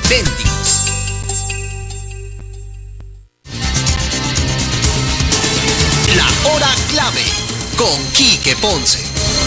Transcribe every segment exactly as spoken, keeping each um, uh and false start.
auténticos. La hora clave con Quique Ponce.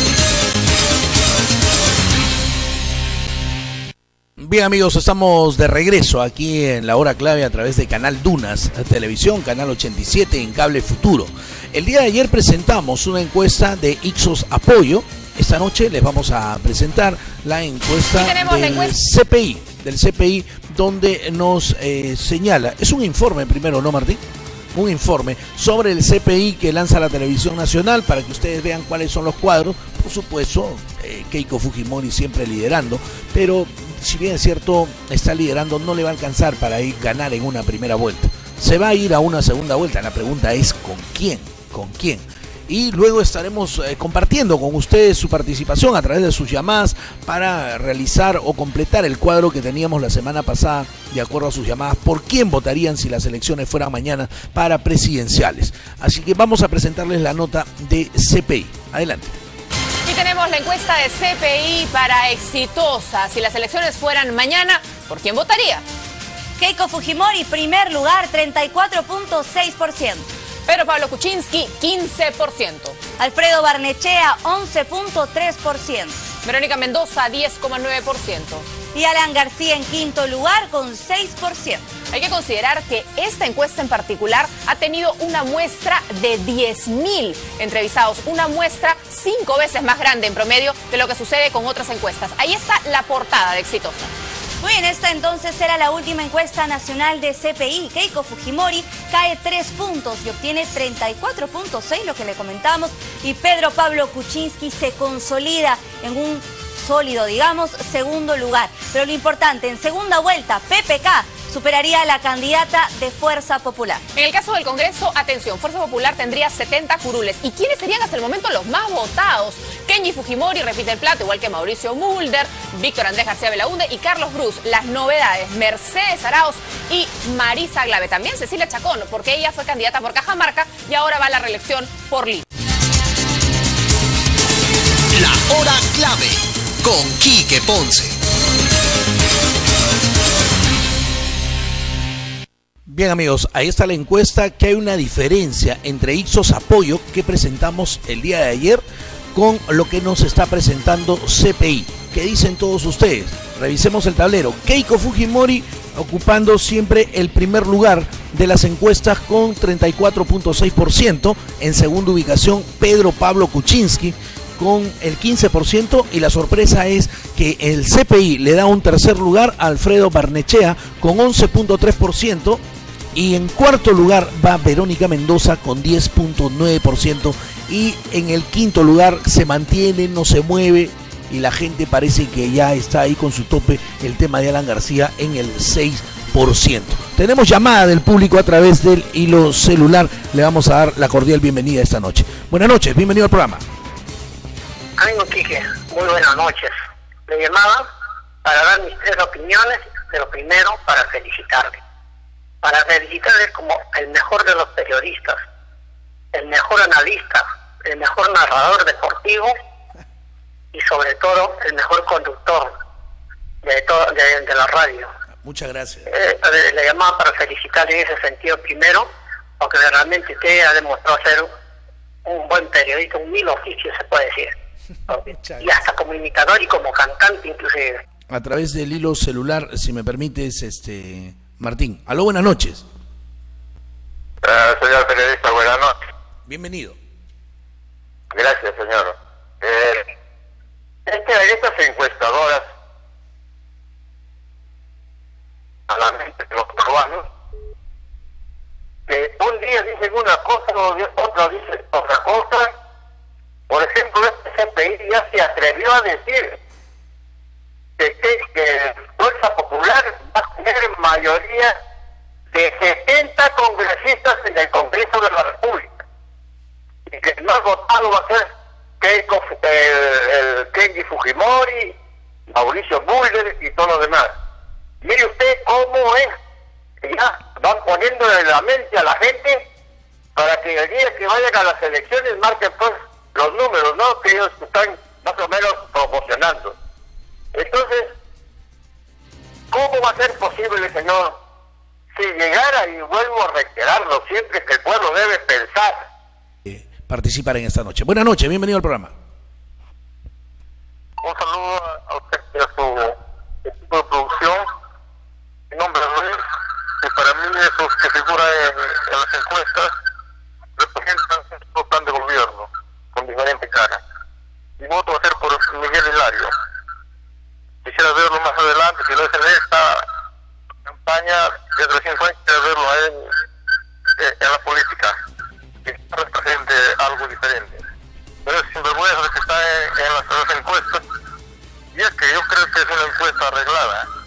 Bien amigos, estamos de regreso aquí en la hora clave a través de Canal Dunas Televisión, Canal ochenta y siete en Cable Futuro. El día de ayer presentamos una encuesta de Ipsos Apoyo. Esta noche les vamos a presentar la encuesta del la encuesta. C P I, del C P I, donde nos eh, señala, es un informe primero, ¿no, Martín? Un informe sobre el C P I que lanza la Televisión Nacional para que ustedes vean cuáles son los cuadros. Por supuesto, eh, Keiko Fujimori siempre liderando, pero si bien es cierto, está liderando, no le va a alcanzar para ir ganar en una primera vuelta. Se va a ir a una segunda vuelta. La pregunta es ¿con quién? ¿Con quién? Y luego estaremos eh, compartiendo con ustedes su participación a través de sus llamadas para realizar o completar el cuadro que teníamos la semana pasada, de acuerdo a sus llamadas, por quién votarían si las elecciones fueran mañana para presidenciales. Así que vamos a presentarles la nota de C P I. Adelante. Y tenemos la encuesta de C P I para Exitosa. Si las elecciones fueran mañana, ¿por quién votaría? Keiko Fujimori, primer lugar, treinta y cuatro punto seis por ciento. Pedro Pablo Kuczynski, quince por ciento. Alfredo Barnechea, once punto tres por ciento. Verónica Mendoza, diez coma nueve por ciento. Y Alan García en quinto lugar con seis por ciento. Hay que considerar que esta encuesta en particular ha tenido una muestra de diez mil entrevistados, una muestra cinco veces más grande en promedio de lo que sucede con otras encuestas. Ahí está la portada de Exitosa. Muy bien, esta entonces era la última encuesta nacional de C P I. Keiko Fujimori cae tres puntos y obtiene treinta y cuatro punto seis, lo que le comentamos. Y Pedro Pablo Kuczynski se consolida en un sólido, digamos, segundo lugar. Pero lo importante, en segunda vuelta, P P K superaría a la candidata de Fuerza Popular. En el caso del Congreso, atención, Fuerza Popular tendría setenta curules. ¿Y quiénes serían hasta el momento los más votados? Kenji Fujimori repite el plato, igual que Mauricio Mulder, Víctor Andrés García Belaunde y Carlos Brus. Las novedades, Mercedes Arauz y Marisa Glave. También Cecilia Chacón, porque ella fue candidata por Cajamarca y ahora va a la reelección por Lima. La hora clave con Quique Ponce. Bien amigos, ahí está la encuesta, que hay una diferencia entre Ipsos Apoyo que presentamos el día de ayer con lo que nos está presentando C P I. ¿Qué dicen todos ustedes? Revisemos el tablero. Keiko Fujimori ocupando siempre el primer lugar de las encuestas con treinta y cuatro punto seis por ciento. En segunda ubicación, Pedro Pablo Kuczynski con el quince por ciento, y la sorpresa es que el C P I le da un tercer lugar a Alfredo Barnechea con once punto tres por ciento. Y en cuarto lugar va Verónica Mendoza con diez punto nueve por ciento. Y en el quinto lugar se mantiene, no se mueve. Y la gente parece que ya está ahí con su tope, el tema de Alan García en el seis por ciento. Tenemos llamada del público a través del hilo celular. Le vamos a dar la cordial bienvenida esta noche. Buenas noches, bienvenido al programa. Amigo Quique, muy buenas noches. Le llamaba para dar mis tres opiniones. Pero primero para felicitarle. Para felicitarle como el mejor de los periodistas, el mejor analista, el mejor narrador deportivo y sobre todo el mejor conductor de, todo, de, de la radio. Muchas gracias. Eh, le llamaba para felicitarle en ese sentido primero, porque realmente usted ha demostrado ser un, un buen periodista, un mil oficio se puede decir, y hasta como imitador y como cantante inclusive. A través del hilo celular, si me permites, este... Martín, aló, buenas noches. Uh, señor periodista, buenas noches. Bienvenido. Gracias, señor. Eh, es que estas encuestadoras, a la mente de los peruanos, que un día dicen una cosa, otro dice otra cosa. Por ejemplo, este C P I ya se atrevió a decir que, que, que Fuerza Popular va a tener mayoría de setenta congresistas en el Congreso de la República, y que el más votado va a ser Keiko, el, el Kenji Fujimori, Mauricio Mulder y todo lo demás. Mire usted cómo es que ya van poniéndole en la mente a la gente para que el día que vayan a las elecciones marquen pues los números, ¿no?, que ellos están más o menos promocionando. Entonces, ¿cómo va a ser posible, señor? Si llegara, y vuelvo a reiterarlo siempre, que el pueblo debe pensar. Eh, participar en esta noche. Buenas noches, bienvenido al programa. Un saludo a usted y a su equipo de producción. Mi nombre es Luis, y para mí esos que figuran en, en las encuestas representan un plan de gobierno con diferentes caras. Mi voto va a ser por Miguel Hilario. Quisiera verlo más adelante, si no es en esta campaña de recién fue, quisiera verlo a él eh, en la política, que represente algo diferente. Pero es sinvergüenza que está en, en las, las encuestas, y es que yo creo que es una encuesta arreglada.